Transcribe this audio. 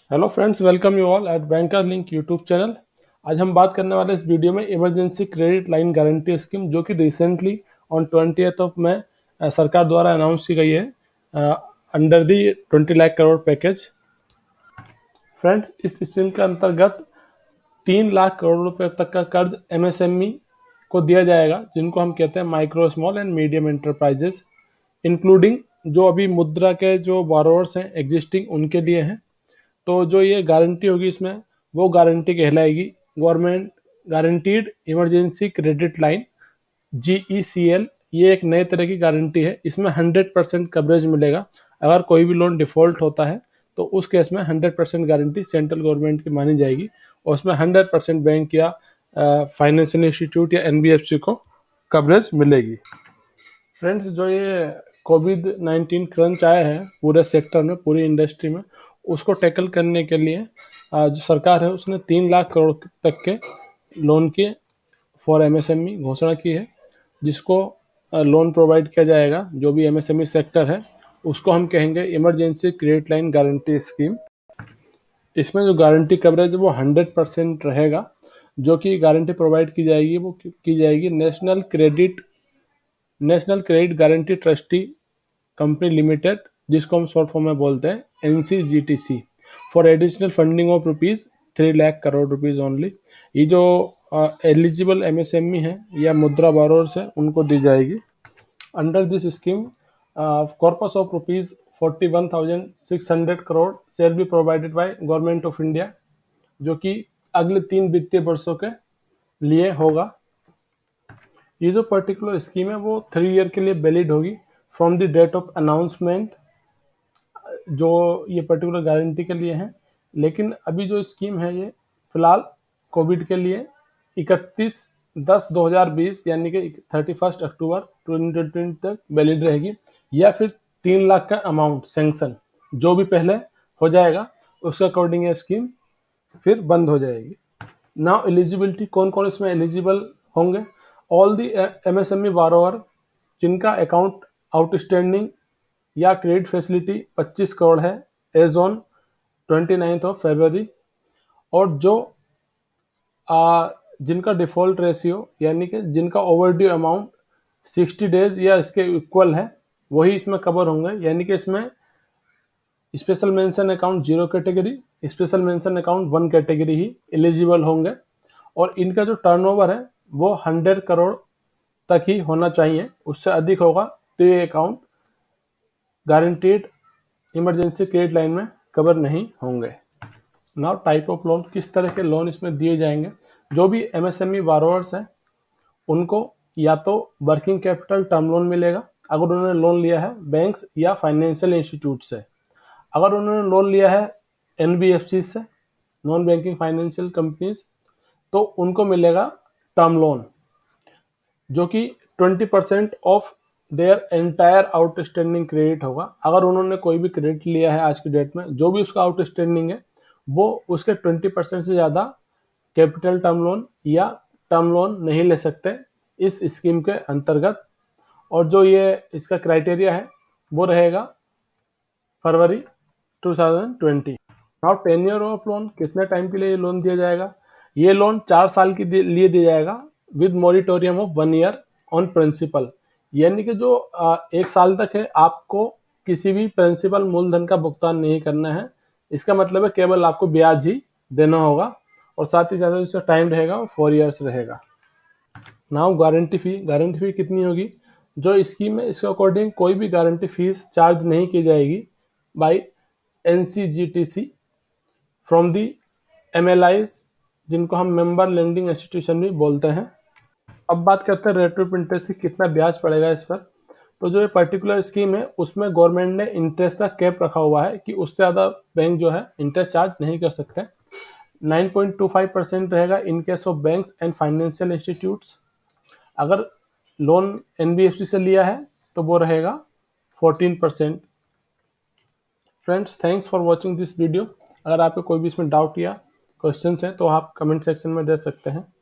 Hello friends, welcome you all at Banker Link YouTube channel. आज हम बात करने वाले इस वीडियो में emergency credit line guarantee scheme, जो कि recently on 20th of May सरकार द्वारा अनाउंस की गई है under the 20 lakh crore package. Friends, इस स्कीम के अंतर्गत 3 लाख करोड़ रुपए तक का कर्ज एमएसएमई को दिया जाएगा, जिनको हम कहते हैं micro small and medium enterprises, including जो अभी मुद्रा के जो बोरोवर्स हैं एग्जिस्टिंग, उनके लिए हैं। तो जो ये गारंटी होगी इसमें, वो गारंटी कहलाएगी government guaranteed emergency credit line, GECL। ये एक नए तरह की गारंटी है। इसमें 100% कवरेज मिलेगा। अगर कोई भी लोन डिफॉल्ट होता है तो उस केस में 100% गारंटी सेंट्रल गवर्नमेंट की मानी जाएगी और उसमें 100% बैंक या फाइनेंशियल इंस्टीट्यूट या NBFC को कवरेज मिलेगी। फ्रेंड्स, जो ये कोविड-19 क्रंच आया है पूरे सेक्टर में, पूरी इंडस्ट्री में, उसको टैकल करने के लिए जो सरकार है उसने 3 लाख करोड़ तक के लोन के फॉर MSME घोषणा की है, जिसको लोन प्रोवाइड किया जाएगा। जो भी MSME सेक्टर है उसको हम कहेंगे emergency credit line guarantee scheme. इसमें जो गारंटी कवरेज है वो 100% रहेगा। जो कि गारंटी प्रोवाइड की जाएगी वो की जाएगी national credit guarantee trustee company limited, जिसको हम शॉर्ट फॉर्म में बोलते हैं NCGTC, for additional funding of ₹3 lakh crore only. ये जो एलिजिबल MSME है या मुद्रा बोरोवर्स है उनको दी जाएगी। Under this scheme corpus of ₹41,600 crore shall be provided by government of India, जो कि अगले 3 वित्तीय वर्षों के लिए होगा। ये जो पर्टिकुलर स्कीम है वो 3 ईयर के लिए वैलिड होगी from the date of announcement, जो ये पर्टिकुलर गारंटी के लिए है। लेकिन अभी जो स्कीम है ये फिलहाल कोविड के लिए 31/10/2020 यानी कि 31 अक्टूबर 2020 तक वैलिड रहेगी, या फिर 3 लाख का अमाउंट सैंक्शन जो भी पहले हो जाएगा उसके अकॉर्डिंग ये स्कीम फिर बंद हो जाएगी। नाउ एलिजिबिलिटी, कौन कौन इसमें एलिजिबल होंगे? ऑल दी MSME बारोअर जिनका अकाउंट आउटस्टैंडिंग या क्रेडिट फैसिलिटी 25 करोड़ है एज ऑन 29 ऑफ फरवरी, और जो जिनका डिफॉल्ट रेशियो यानी कि जिनका ओवरड्यू अमाउंट 60 डेज या इसके इक्वल है, वही इसमें कवर होंगे। यानी कि इसमें special mention account 0 category, special mention account 1 category ही एलिजिबल होंगे। और इनका जो टर्नओवर है वो 100 करोड़ तक ही होना चाहिए, उससे अधिक होगा तो ये account guaranteed emergency credit line में कवर नहीं होंगे। नाउ टाइप ऑफ लोन, किस तरह के लोन इसमें दिए जाएंगे? जो भी MSME बारोअर्स हैं उनको या तो वर्किंग कैपिटल टर्म लोन मिलेगा अगर उन्होंने लोन लिया है बैंक्स या फाइनेंशियल इंस्टीट्यूट से। अगर उन्होंने लोन लिया है NBFC से, नॉन बैंकिंग फाइनेंशियल कंपनीज, तो उनको मिलेगा टर्म लोन, जो कि 20% of their entire outstanding credit होगा। अगर उन्होंने कोई भी क्रेडिट लिया है आज की डेट में, जो भी उसका आउटस्टैंडिंग है वो उसके 20% से ज़्यादा कैपिटल टर्म लोन या टर्म लोन नहीं ले सकते इस स्कीम के अंतर्गत। और जो ये इसका क्राइटेरिया है वो रहेगा फरवरी 2020। नाउ टेन्योर ऑफ लोन, कितने टाइम के लिए ये लोन दिया जाएगा? ये लोन 4 साल के लिए दिया जाएगा with moratorium of 1 year on principal. यानी कि जो 1 साल तक है आपको किसी भी प्रिंसिपल मूलधन का भुगतान नहीं करना है। इसका मतलब है केवल आपको ब्याज ही देना होगा, और साथ ही ज़्यादा इसका टाइम रहेगा 4 ईयर्स रहेगा। नाउ गारंटी फी कितनी होगी? जो स्कीम है इसके अकॉर्डिंग कोई भी गारंटी फीस चार्ज नहीं की जाएगी by NCGTC from the MLIs, जिनको हम मेंबर लेंडिंग इंस्टीट्यूशन भी बोलते हैं। अब बात करते हैं रेट ऑफ इंटरेस्ट की, कितना ब्याज पड़ेगा इस पर। तो जो ये पर्टिकुलर स्कीम है उसमें गवर्नमेंट ने इंटरेस्ट का कैप रखा हुआ है कि उससे ज़्यादा बैंक जो है इंटरेस्ट चार्ज नहीं कर सकते। 9.25% रहेगा in case of banks and financial institutions. अगर लोन NBFC से लिया है तो वो रहेगा 14%। Friends, thanks for watching this video. अगर आपको कोई भी इसमें डाउट या क्वेश्चंस हैं तो आप कमेंट सेक्शन में दे सकते हैं।